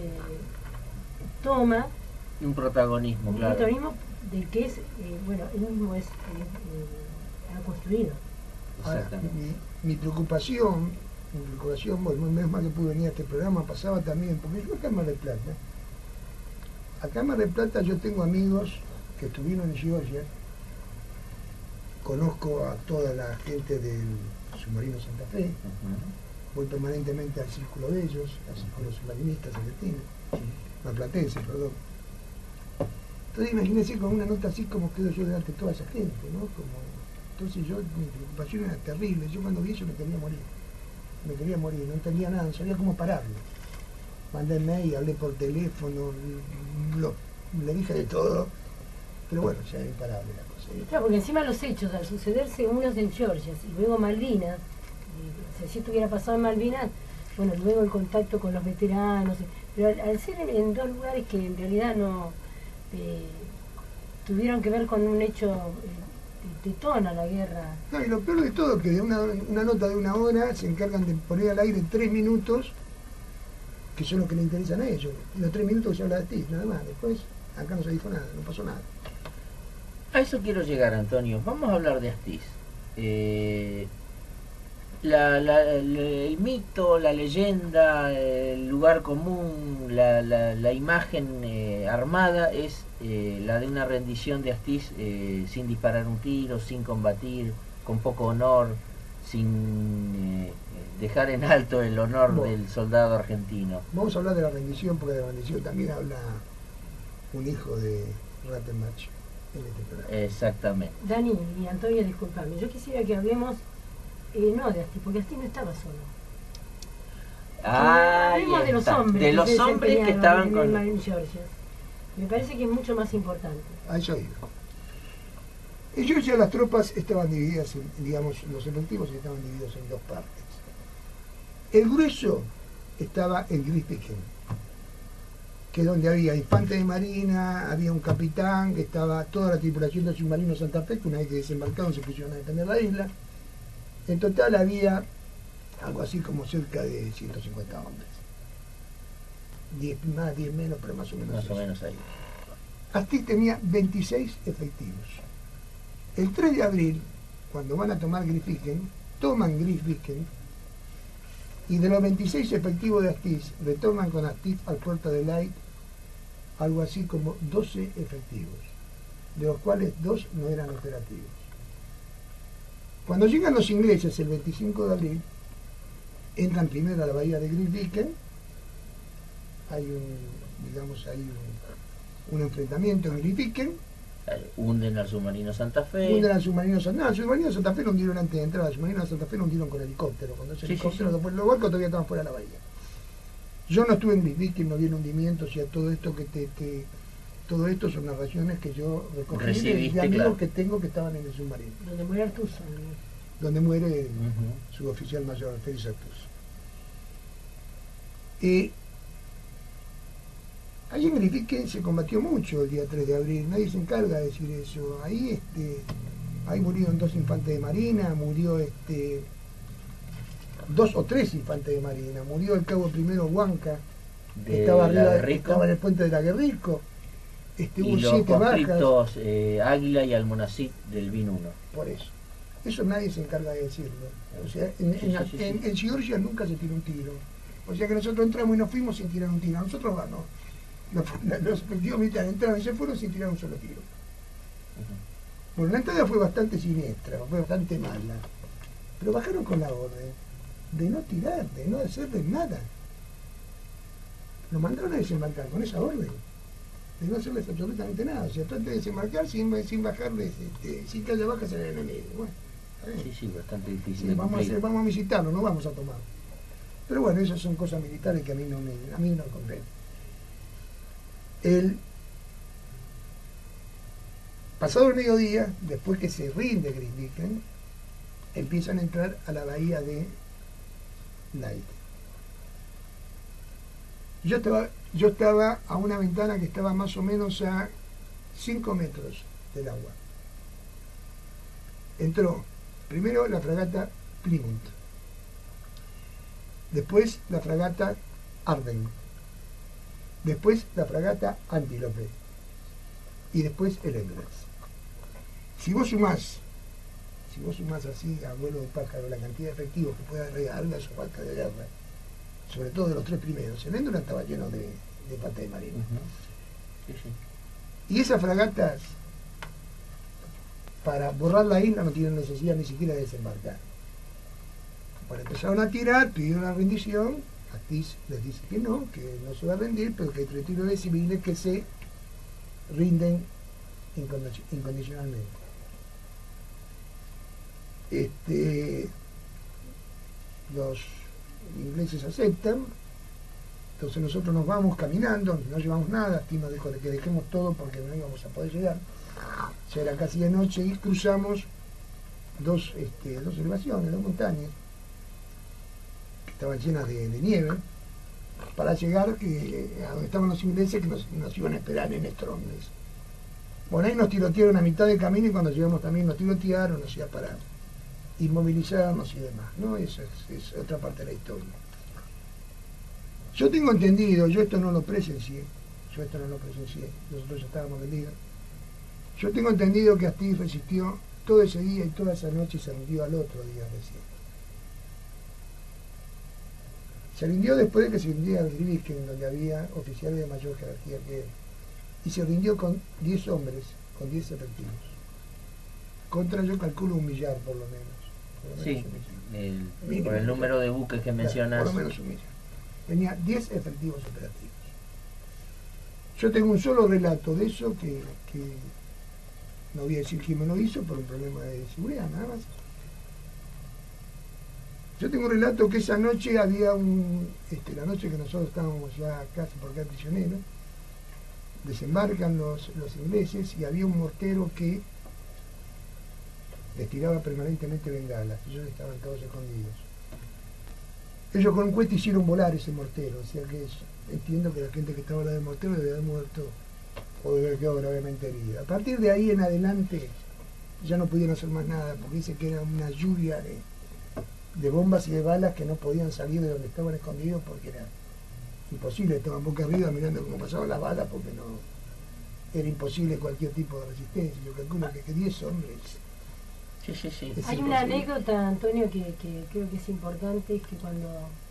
toma un protagonismo, claro. Un protagonismo del que es, él mismo ha construido. Exactamente. Mi preocupación, bueno, menos mal que pude venir a este programa, pasaba también, porque yo acá en Mar del Plata, yo tengo amigos que estuvieron en Georgia, conozco a toda la gente del submarino Santa Fe, voy permanentemente al círculo de ellos, al círculo submarinistas argentinos, marplatenses, perdón. Entonces imagínense con una nota así como quedo yo delante de toda esa gente, ¿no? Entonces mi preocupación era terrible, yo cuando vi eso me quería morir, no entendía nada, no sabía cómo pararlo. Mandé mail, hablé por teléfono, le dije de todo, pero bueno, ya era imparable la cosa. Claro, porque encima los hechos, al sucederse unos en Georgia y luego Malvinas, si esto hubiera pasado en Malvinas, bueno, luego el contacto con los veteranos, pero al ser en 2 lugares que en realidad no... tuvieron que ver con un hecho tetona la guerra. No, y lo peor de todo es que de una nota de 1 hora se encargan de poner al aire 3 minutos, que son los que le interesan a ellos. Y los 3 minutos se habla de Astiz, nada más. Después, acá no se dijo nada, no pasó nada. A eso quiero llegar, Antonio. Vamos a hablar de Astiz. El mito, la leyenda, el lugar común, la imagen armada es la de una rendición de Astiz sin disparar un tiro, sin combatir, con poco honor, sin dejar en alto el honor del soldado argentino. Vamos a hablar de la rendición, porque de la rendición también habla un hijo de Rattenbach en este programa. Exactamente. Dani y Antonio, disculpame, yo quisiera que hablemos no de Astiz, porque Astiz no estaba solo. Hablemos de los hombres, de los hombres que estaban con... Me parece que es mucho más importante. A eso digo. En Georgia las tropas estaban divididas, digamos, los efectivos estaban divididos en 2 partes. El grueso estaba en Grisviken, que es donde había infante de marina, había un capitán, que estaba toda la tripulación del submarino Santa Fe, que una vez que desembarcaron se pusieron a defender la isla. En total había algo así como cerca de 150 hombres. 10 más, 10 menos, pero más o menos. Más o menos ahí. Astiz tenía 26 efectivos. El 3 de abril, cuando van a tomar Grisviken, toman Grisviken, y de los 26 efectivos de Astiz, retoman con Astiz al puerto de Leyte algo así como 12 efectivos, de los cuales 2 no eran operativos. Cuando llegan los ingleses el 25 de abril, entran primero a la bahía de Grisviken, hay un enfrentamiento en Grisviken, hunden al submarino Santa Fe. Hunden al submarino Santa Fe. No, al submarino Santa Fe lo hundieron antes de entrar. Al submarino Santa Fe lo hundieron con helicóptero. Cuando ese helicóptero, después los barcos todavía estaban fuera de la bahía. Yo no estuve en Grisviken, no vi el hundimiento, o sea, todo esto todo esto son narraciones que yo recogí de amigos que tengo que estaban en el submarino. Donde muere Artuso. Donde muere su oficial mayor, Félix Artuso. Allí en Grisviken se combatió mucho el día 3 de abril, nadie se encarga de decir eso. Ahí murieron 2 infantes de marina, murió 2 o 3 infantes de marina, murió el cabo primero Huanca, que estaba arriba, estaba en el puente de la Guerrico. Hubo y 7 bajas. Águila y Almonacid del BIN 1. Por eso. Eso nadie se encarga de decirlo. O sea, en Georgia nunca se tiró un tiro. O sea que nosotros entramos y nos fuimos sin tirar un tiro. Nosotros vamos. Los efectivos militares entraron y se fueron sin tirar un solo tiro. Bueno, la entrada fue bastante siniestra, fue bastante mala. Pero bajaron con la orden de no tirar, de no hacerles nada. Nos mandaron a desembarcar con esa orden, de no hacerles absolutamente nada. O sea, trate de desembarcar sin bajarles, sin que haya bajas en el enemigo. Bueno, sí, bastante difícil. Sí, vamos a visitarlo, no vamos a tomar. Pero bueno, esas son cosas militares que a mí no comprendo. Pasado el mediodía, después que se rinde Grisviken, empiezan a entrar a la bahía de Leyte. Yo estaba a una ventana que estaba más o menos a 5 metros del agua. Entró primero la fragata Plymouth, después la fragata Arden, después la fragata Antílope y después el Endurance. Si vos sumás así a vuelo de pájaro la cantidad de efectivos que puede agregar a su barca de guerra, sobre todo de los 3 primeros, el Endurance estaba lleno de patas de marina. Y esas fragatas, para borrar la isla, no tienen necesidad ni siquiera de desembarcar. Bueno, empezaron a tirar, pidieron la rendición. Astiz les dice que no se va a rendir, pero que hay retiro de civiles que se rinden incondicionalmente. Los ingleses aceptan, entonces nosotros nos vamos caminando, no llevamos nada. Astiz nos dijo de que dejemos todo porque no íbamos a poder llegar. Ya era casi de noche y cruzamos dos elevaciones, 2 montañas que estaban llenas de nieve, para llegar a donde estaban los ingleses, que nos iban a esperar en Stromness. Bueno, ahí nos tirotearon a mitad de camino y cuando llegamos también nos tirotearon, o sea, para inmovilizarnos y demás, ¿no? Esa es otra parte de la historia. Yo tengo entendido, yo esto no lo presencié, nosotros ya estábamos vendidos. Yo tengo entendido que Astiz resistió todo ese día y toda esa noche y se rindió al otro día recién. Se rindió después de que se rindiera el Rivizken, donde había oficiales de mayor jerarquía que él. Y se rindió con 10 hombres, con 10 efectivos. Contra, yo calculo, 1 millar por lo menos. Sí, por el número de buques que mencionas. Por lo menos 1 millar. Tenía 10 efectivos operativos. Yo tengo un solo relato de eso que no voy a decir quién me lo hizo por un problema de seguridad, nada más. Yo tengo un relato que esa noche había la noche que nosotros estábamos ya casi por acá prisioneros, desembarcan los ingleses y había un mortero que les tiraba permanentemente bengalas, ellos estaban todos escondidos. Ellos con un cohete hicieron volar ese mortero, o sea que entiendo que la gente que estaba al lado del mortero debe haber muerto o debe haber quedado gravemente herida. A partir de ahí en adelante ya no pudieron hacer más nada, porque dice que era una lluvia de bombas y de balas que no podían salir de donde estaban escondidos porque era imposible, estaban boca arriba mirando cómo pasaban las balas porque no era imposible cualquier tipo de resistencia. Yo calculo que 10 hombres. Sí. Hay una anécdota, Antonio, que creo que es importante, es que cuando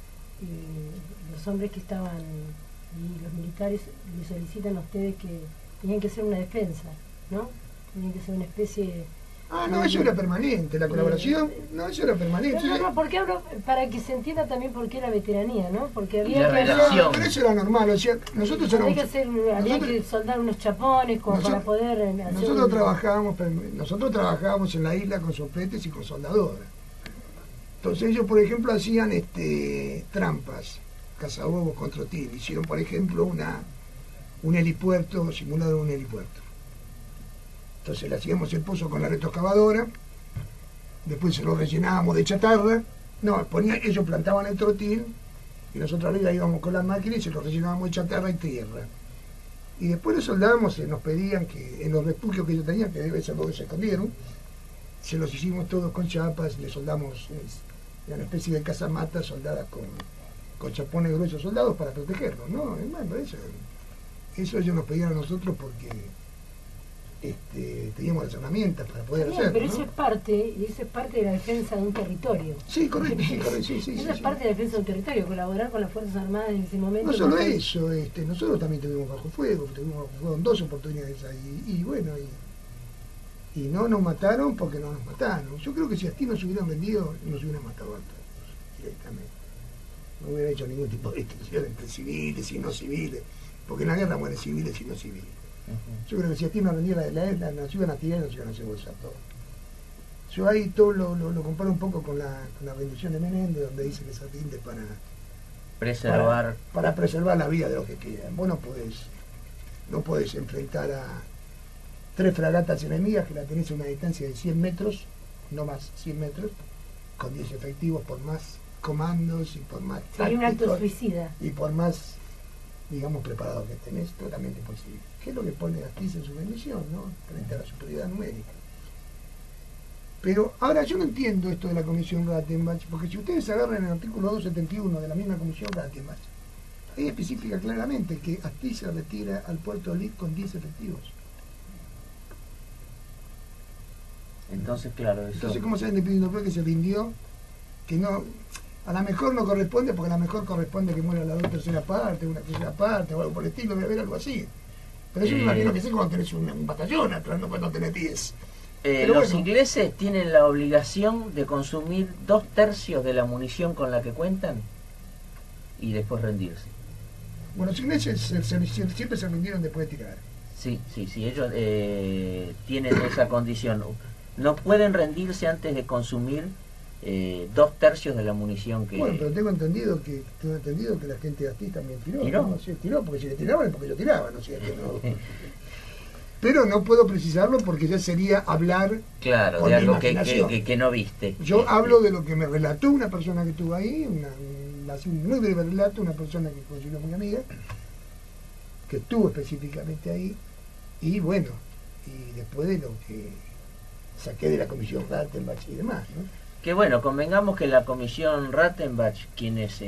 los hombres que estaban y los militares les solicitan a ustedes que tenían que hacer una defensa, ¿no? Tenían que ser una especie... no, eso era permanente, la colaboración, eso era permanente. No, porque hablo para que se entienda también por qué la veteranía, ¿no? Porque había que relación. Pero eso era normal, o sea, nosotros había que soldar unos chapones como para poder hacer nosotros trabajábamos en la isla con sopletes y con soldadoras. Entonces ellos, por ejemplo, hacían trampas, cazabobos con trotil. Hicieron, por ejemplo, un helipuerto, simulado un helipuerto. Entonces le hacíamos el pozo con la retroexcavadora, después se lo rellenábamos de chatarra, ellos plantaban el trotil y nosotros arriba íbamos con las máquinas y se lo rellenábamos de chatarra y tierra. Y después los soldados nos pedían que en los refugios que ellos tenían, que debe ser donde se escondieron, se los hicimos todos con chapas, le soldamos una especie de casamatas soldadas con chapones gruesos soldados para protegerlos, ¿no? Bueno, eso ellos nos pedían a nosotros porque teníamos las herramientas para poder hacerlo. Pero ¿no? eso es parte de la defensa de un territorio. Sí, correcto, sí. Eso es parte de la defensa de un territorio, colaborar con las Fuerzas Armadas en ese momento. No solo eso, nosotros también tuvimos bajo fuego en 2 oportunidades ahí, y bueno, y no nos mataron porque no nos mataron. Yo creo que si a ti nos hubieran vendido, nos hubieran matado a todos, directamente. No hubiera hecho ningún tipo de distinción entre civiles y no civiles, porque en la guerra mueren civiles y no civiles. Yo creo que si a ti nos vendía la isla, nos iban a tirar y nos iban a hacer bolsa todo. Yo ahí todo lo comparo un poco con la rendición de Menéndez, donde dice que se rinde para preservar la vida de los que quedan. Vos no podés enfrentar a 3 fragatas enemigas que la tenés a una distancia de 100 metros, no más, 100 metros, con 10 efectivos, por más comandos y por más sería un acto suicida. Y por más, digamos, preparado que tenés, totalmente posible. ¿Qué es lo que pone Astiz en su bendición, ¿no? Frente a la superioridad numérica? Pero ahora yo no entiendo esto de la Comisión Rattenbach, porque si ustedes agarran el artículo 271 de la misma Comisión Rattenbach, ahí especifica claramente que Astiz se retira al puerto de Lid con 10 efectivos. Entonces, claro, eso... Entonces, ¿cómo saben pidiendo que se rindió? Que no... A la mejor no corresponde, porque a la mejor corresponde que muera la 2/3 parte, una 3/3 parte, o algo por el estilo, debe haber algo así. Pero eso me imagino que sé cuando tenés un batallón atrás, no cuando tenés 10. Los ingleses tienen la obligación de consumir 2/3 de la munición con la que cuentan y después rendirse. Bueno, los ingleses siempre se rindieron después de tirar. Sí, ellos tienen esa condición. No pueden rendirse antes de consumir 2/3 de la munición que... Bueno, pero tengo entendido que la gente de Astiz también tiró. ¿No? Sí, tiró, porque si le tiraban es porque yo tiraba, no sé, pero no puedo precisarlo porque ya sería hablar, claro, con de algo que no viste. Yo hablo de lo que me relató una persona que estuvo ahí, un muy breve relato, una persona que considero muy amiga, que estuvo específicamente ahí, y bueno, y después de lo que saqué de la comisión Rattenbach y demás, ¿no? Que bueno, convengamos que la comisión Rattenbach, quienes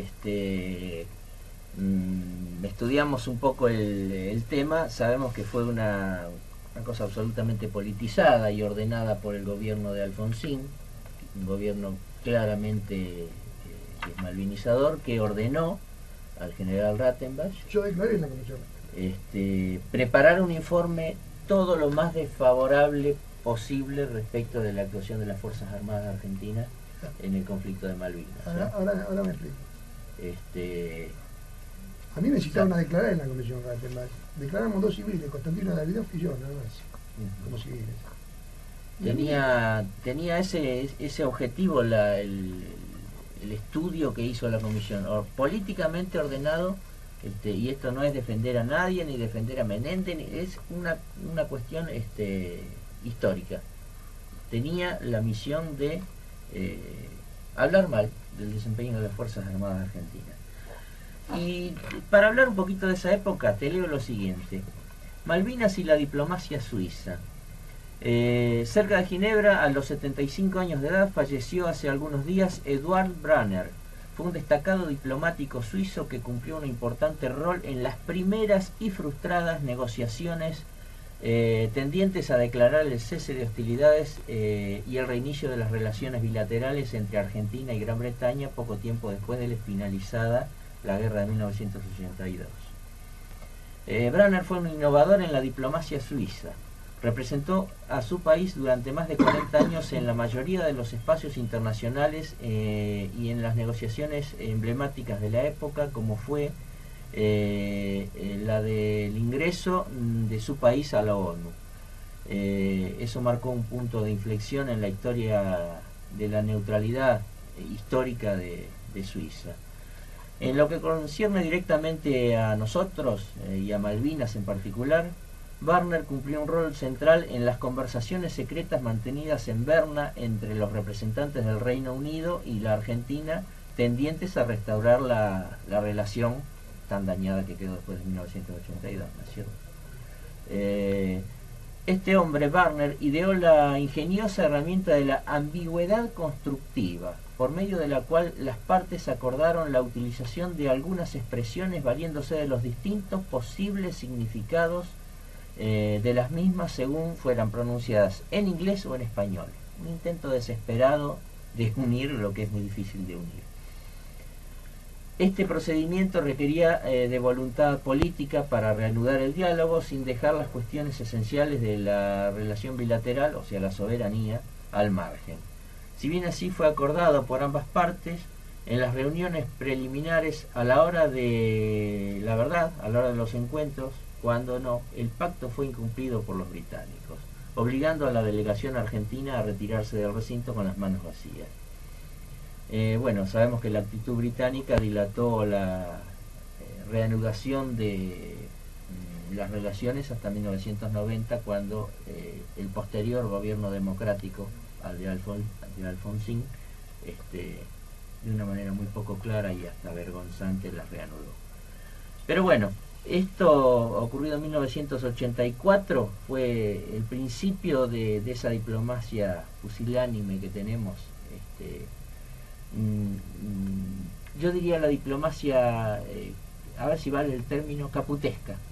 estudiamos un poco el tema, sabemos que fue una cosa absolutamente politizada y ordenada por el gobierno de Alfonsín, un gobierno claramente malvinizador, que ordenó al general Rattenbach Yo declaré en la comisión preparar un informe todo lo más desfavorable posible respecto de la actuación de las Fuerzas Armadas Argentinas en el conflicto de Malvinas. Ahora me explico. A mí me citaron a declarar en la comisión Rattenbach. Declaramos 2 civiles, Constantino Davidoff y yo, nada más, como civiles. Tenía ese objetivo el estudio que hizo la comisión, políticamente ordenado, y esto no es defender a nadie ni defender a Menéndez, es una cuestión histórica. Tenía la misión de hablar mal del desempeño de las Fuerzas Armadas Argentinas. Y para hablar un poquito de esa época, te leo lo siguiente: Malvinas y la diplomacia suiza. Cerca de Ginebra, a los 75 años de edad, falleció hace algunos días Eduard Brunner. Fue un destacado diplomático suizo que cumplió un importante rol en las primeras y frustradas negociaciones tendientes a declarar el cese de hostilidades y el reinicio de las relaciones bilaterales entre Argentina y Gran Bretaña poco tiempo después de finalizada la guerra de 1982. Brunner fue un innovador en la diplomacia suiza. Representó a su país durante más de 40 años en la mayoría de los espacios internacionales y en las negociaciones emblemáticas de la época, como fue la del ingreso de su país a la ONU. Eso marcó un punto de inflexión en la historia de la neutralidad histórica de Suiza. En lo que concierne directamente a nosotros y a Malvinas en particular, Brunner cumplió un rol central en las conversaciones secretas mantenidas en Berna entre los representantes del Reino Unido y la Argentina, tendientes a restaurar la relación tan dañada que quedó después de 1982, ¿no es cierto? Este hombre, Brunner, ideó la ingeniosa herramienta de la ambigüedad constructiva, por medio de la cual las partes acordaron la utilización de algunas expresiones valiéndose de los distintos posibles significados de las mismas según fueran pronunciadas en inglés o en español. Un intento desesperado de unir lo que es muy difícil de unir. Este procedimiento requería de voluntad política para reanudar el diálogo sin dejar las cuestiones esenciales de la relación bilateral, o sea, la soberanía, al margen. Si bien así fue acordado por ambas partes, en las reuniones preliminares, a la hora de la verdad, a la hora de los encuentros, cuando no, el pacto fue incumplido por los británicos, obligando a la delegación argentina a retirarse del recinto con las manos vacías. Bueno, sabemos que la actitud británica dilató la reanudación de las relaciones hasta 1990, cuando el posterior gobierno democrático al de Alfonsín, de una manera muy poco clara y hasta vergonzante, las reanudó. Pero bueno, esto ocurrido en 1984 fue el principio de esa diplomacia pusilánime que tenemos. Yo diría la diplomacia, a ver si vale el término, caputesca,